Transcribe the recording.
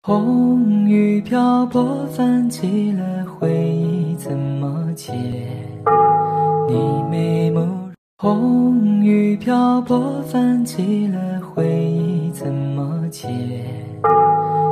红雨漂泊，泛起了回忆，怎么解？你眉目，红雨漂泊，泛起了回忆，怎么解？